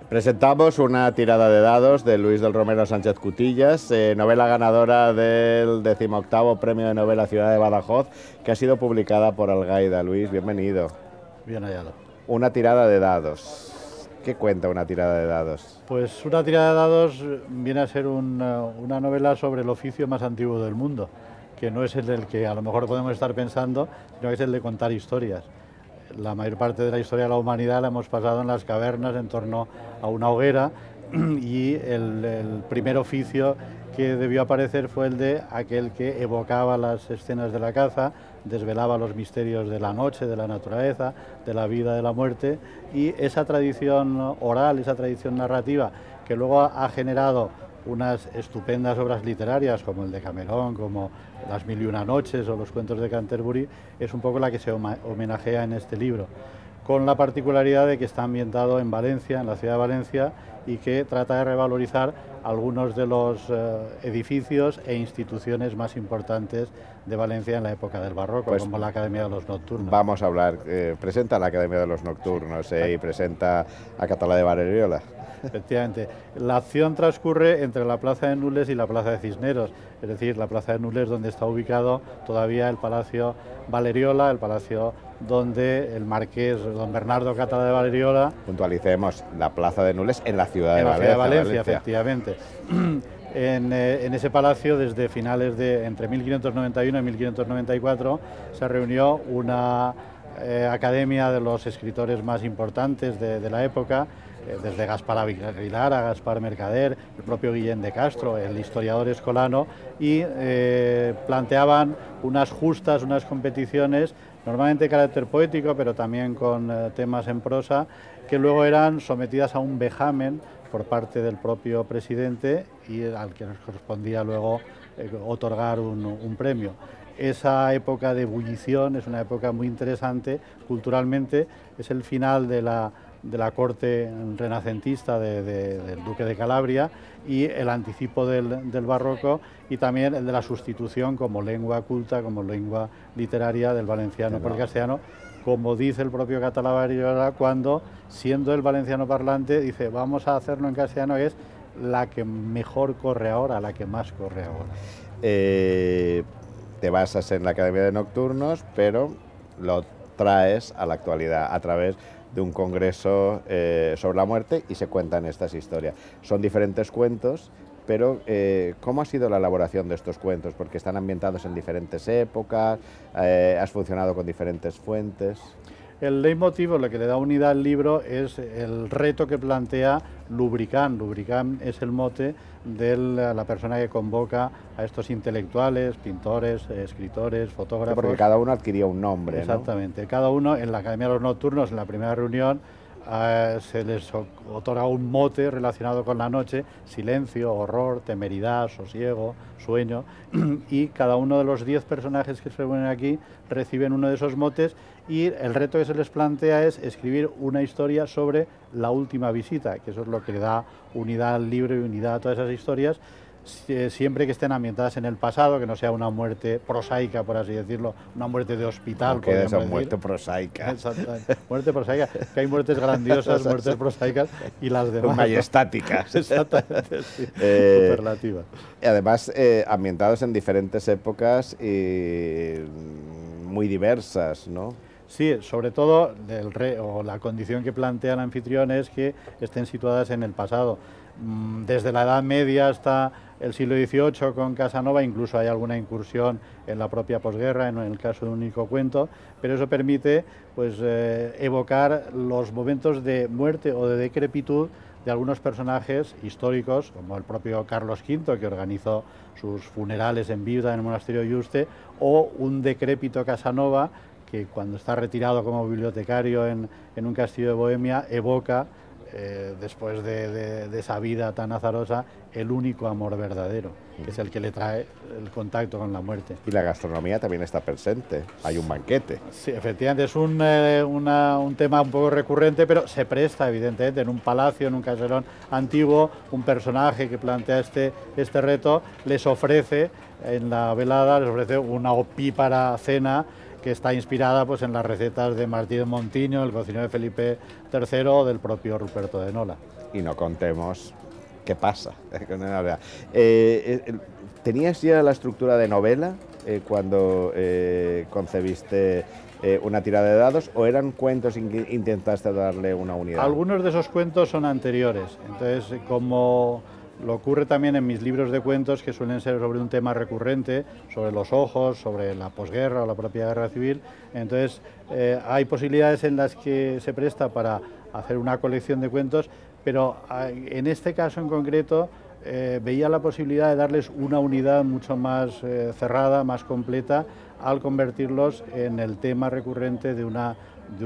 Presentamos una tirada de dados de Luis del Romero Sánchez Cutillas, novela ganadora del 18º Premio de Novela Ciudad de Badajoz, que ha sido publicada por Algaida. Luis, bienvenido. Bien hallado. Una tirada de dados. ¿Qué cuenta una tirada de dados? Pues una tirada de dados viene a ser una novela sobre el oficio más antiguo del mundo, que no es el del que a lo mejor podemos estar pensando, sino que es el de contar historias. La mayor parte de la historia de la humanidad la hemos pasado en las cavernas en torno a una hoguera y el primer oficio que debió aparecer fue el de aquel que evocaba las escenas de la caza, desvelaba los misterios de la noche, de la naturaleza, de la vida, de la muerte, y esa tradición oral, esa tradición narrativa que luego ha generado unas estupendas obras literarias como el de Cameron, como Las Mil y Una Noches o los cuentos de Canterbury, es un poco la que se homenajea en este libro, con la particularidad de que está ambientado en Valencia, en la ciudad de Valencia, y que trata de revalorizar algunos de los edificios e instituciones más importantes de Valencia en la época del Barroco, pues, como la Academia de los Nocturnos. Vamos a hablar, presenta la Academia de los Nocturnos y presenta a Catalá de Valleriola. Efectivamente, la acción transcurre entre la Plaza de Nules y la Plaza de Cisneros, es decir, la Plaza de Nules donde está ubicado todavía el Palacio Valleriola, el palacio donde el marqués don Bernardo Catalá de Valleriola... Puntualicemos, la Plaza de Nules en la ciudad de Valencia. En la ciudad de Valencia, efectivamente. En ese palacio, desde finales de entre 1591 y 1594, se reunió una academia de los escritores más importantes de la época, desde Gaspar Aguilar a Gaspar Mercader, el propio Guillén de Castro, el historiador escolano, y planteaban unas justas, unas competiciones, normalmente de carácter poético, pero también con temas en prosa, que luego eran sometidas a un vejamen por parte del propio presidente y al que nos correspondía luego otorgar un premio. Esa época de ebullición es una época muy interesante culturalmente, es el final de la corte renacentista del duque de Calabria y el anticipo del barroco, y también el de la sustitución como lengua culta, como lengua literaria del valenciano por el castellano, como dice el propio Catalá de Valleriola cuando, siendo el valenciano parlante, dice vamos a hacerlo en castellano, que es la que mejor corre ahora, la que más corre ahora. Te basas en la Academia de Nocturnos, pero lo traes a la actualidad a través de un congreso sobre la muerte y se cuentan estas historias. Son diferentes cuentos, pero ¿cómo ha sido la elaboración de estos cuentos? Porque están ambientados en diferentes épocas, has funcionado con diferentes fuentes. El leitmotiv, lo que le da unidad al libro, es el reto que plantea Lubricán. Lubricán es el mote de la persona que convoca a estos intelectuales, pintores, escritores, fotógrafos. Porque cada uno adquiría un nombre, exactamente, ¿no? Cada uno en la Academia de los Nocturnos, en la primera reunión, se les otorga un mote relacionado con la noche: silencio, horror, temeridad, sosiego, sueño, y cada uno de los 10 personajes que se reúnen aquí reciben uno de esos motes, y el reto que se les plantea es escribir una historia sobre la última visita, que eso es lo que le da unidad al libro y unidad a todas esas historias, siempre que estén ambientadas en el pasado, que no sea una muerte prosaica, por así decirlo, una muerte de hospital. No queda esa muerte prosaica. Exactamente, muerte prosaica, que hay muertes grandiosas, muertes prosaicas y las demás. Majestáticas. Exactamente, sí, superlativas. Y además, ambientados en diferentes épocas y muy diversas, ¿no? Sí, sobre todo la condición que plantea el anfitrión es que estén situadas en el pasado. Desde la Edad Media hasta el siglo XVIII con Casanova, incluso hay alguna incursión en la propia posguerra, en el caso de un único cuento, pero eso permite pues, evocar los momentos de muerte o de decrepitud de algunos personajes históricos, como el propio Carlos V, que organizó sus funerales en viuda en el monasterio de Yuste, o un decrépito Casanova, que cuando está retirado como bibliotecario en un castillo de Bohemia, evoca, después de esa vida tan azarosa, el único amor verdadero, que es el que le trae el contacto con la muerte. Y la gastronomía también está presente, hay un banquete. Sí, efectivamente, es un tema un poco recurrente, pero se presta, evidentemente, en un palacio, en un caserón antiguo, un personaje que plantea este reto les ofrece, en la velada, les ofrece una opípara cena que está inspirada pues, en las recetas de Martí de Montiño, el cocinero de Felipe III o del propio Ruperto de Nola. Y no contemos qué pasa. ¿Tenías ya la estructura de novela cuando concebiste una tirada de dados, o eran cuentos y intentaste darle una unidad? Algunos de esos cuentos son anteriores, entonces como lo ocurre también en mis libros de cuentos, que suelen ser sobre un tema recurrente, sobre los ojos, sobre la posguerra o la propia guerra civil, entonces hay posibilidades en las que se presta para hacer una colección de cuentos, pero en este caso en concreto veía la posibilidad de darles una unidad mucho más cerrada, más completa, al convertirlos en el tema recurrente de una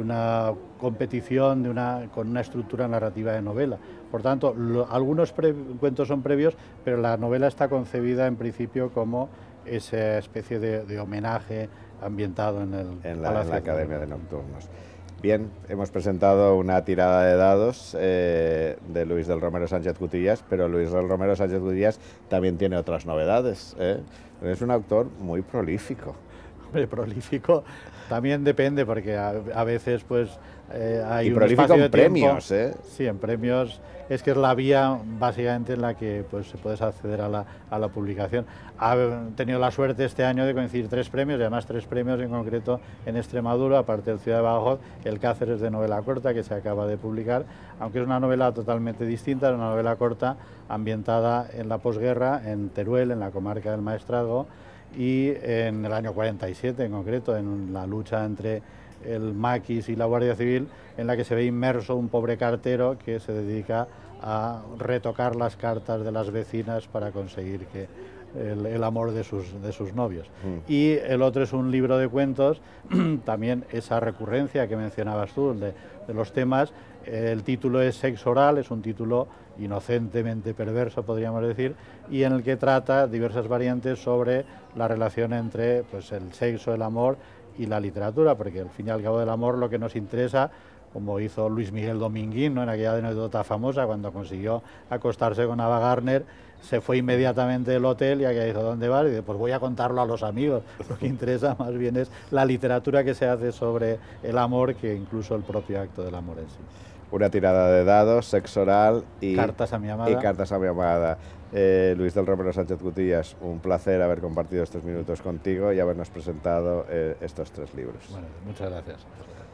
competición con una estructura narrativa de novela. Por tanto, algunos cuentos son previos, pero la novela está concebida en principio como esa especie de homenaje ambientado en la Academia de Nocturnos. Bien, hemos presentado una tirada de dados de Luis del Romero Sánchez Cutillas, pero Luis del Romero Sánchez Cutillas también tiene otras novedades. Es un autor muy prolífico. Hombre, prolífico también depende, porque a veces pues hay y un prolífico espacio de en premios, tiempo. Sí, en premios es que es la vía básicamente en la que pues se puedes acceder a la publicación. Ha tenido la suerte este año de coincidir 3 premios, y además 3 premios en concreto en Extremadura, aparte del Ciudad de Badajoz, el Cáceres de novela corta, que se acaba de publicar, aunque es una novela totalmente distinta, es una novela corta ambientada en la posguerra, en Teruel, en la comarca del Maestrazgo, y en el año 47 en concreto, en la lucha entre el maquis y la Guardia Civil, en la que se ve inmerso un pobre cartero que se dedica a retocar las cartas de las vecinas para conseguir que el amor de sus novios. Y el otro es un libro de cuentos, también esa recurrencia que mencionabas tú de los temas. El título es Sexo Oral, es un título inocentemente perverso, podríamos decir, y en el que trata diversas variantes sobre la relación entre pues, el sexo, el amor y la literatura, porque al fin y al cabo del amor lo que nos interesa, como hizo Luis Miguel Dominguín, ¿no?, en aquella anécdota famosa, cuando consiguió acostarse con Ava Gardner, se fue inmediatamente del hotel y aquí dijo, ¿dónde vas? Y dice, pues voy a contarlo a los amigos. Lo que interesa más bien es la literatura que se hace sobre el amor, que incluso el propio acto del amor en sí. Una tirada de dados, Sexo Oral y Cartas a mi amada. Y Cartas a mi amada. Luis del Romero Sánchez Cutillas, un placer haber compartido estos minutos contigo y habernos presentado estos 3 libros. Bueno, muchas gracias.